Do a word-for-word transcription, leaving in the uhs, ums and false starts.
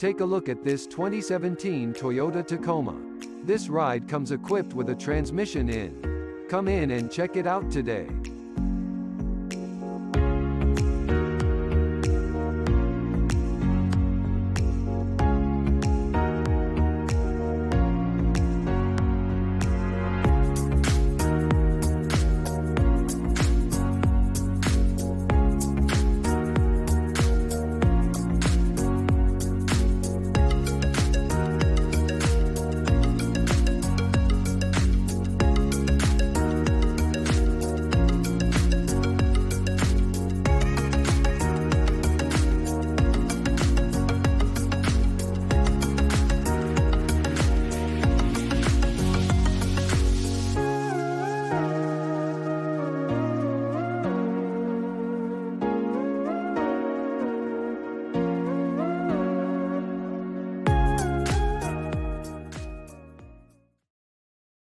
Take a look at this twenty seventeen Toyota Tacoma. This ride comes equipped with a transmission in. Come in and check it out today.